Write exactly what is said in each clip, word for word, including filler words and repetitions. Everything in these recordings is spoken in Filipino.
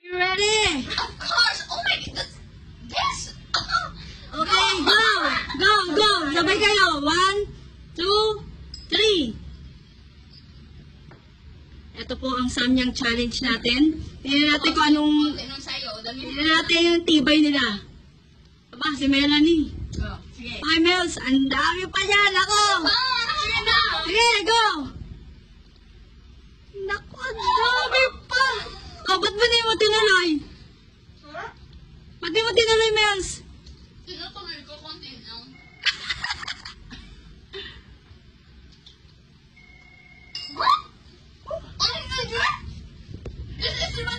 You ready? Of course! Oh my god! Yes! Okay, go! Go, go! Sabay kayo. One, two, three. Ito po ang Samyang challenge natin. Tingnan natin kung anong... Tinong sa'yo. Dami Tingnan natin yung tibay nila. Aba, si Melanie. Oh, sige. Okay, Mels, ang dami pa yan. Ako! Ah, sige na! Sige, go! Naku, ang dami pa! Oh, ba't ba di mo tinuloy? Ba't di mo tinuloy, Mels? Tinutuloy ko konti lang. What? Ano na dyan? This is not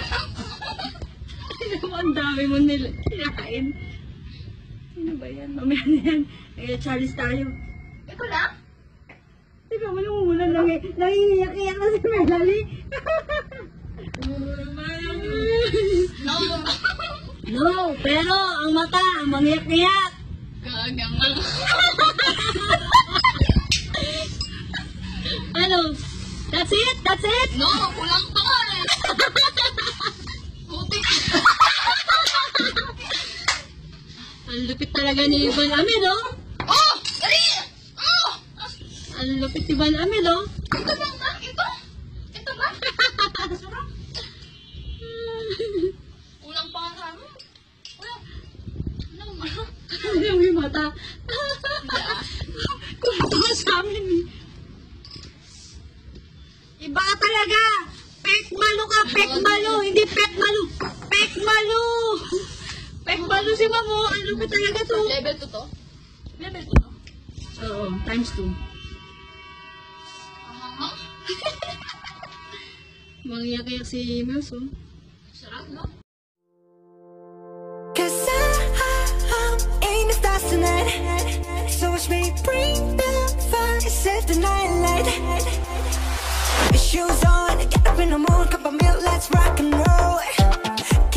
Ano, ang dami mo nila kinakain. Ano ba yan? Mamaya na yan. Nag-challenge tayo. Ito lang? Teka, malumulan lang eh. Nangingiyak-iyak na si Melanie. No! No, pero ang mata, ang mangiyak-iyak. Gagang lang. Ano? That's it? That's it? No! Kulang pa nga eh! Putik! Ang lupit talaga ni Ivan Amel, oh. Oh! Dali! Oh! Ang lupit ni Ivan Amel, oh. Ito lang ba? Ito? Ito ba? Sarap. Kulang pa nga sa amin. Kulang. Ano ba? Ano yung mata? Kumata ka sa amin, eh. Iba ka talaga! Pekmalo ka! Pekmalo! Hindi pekmalo! Pekmalo! Pekmalo si Mamo! Ang lupit talaga to! Level two to? Level two to? Oo, times two. Aha. Mangiyak-iyak si Mels, oh. Sarap, no? Cause I, I'm in the stars tonight. So watch me bring the fire, set the night light. Shoes on, get up in the mood, cup of milk, let's rock and roll.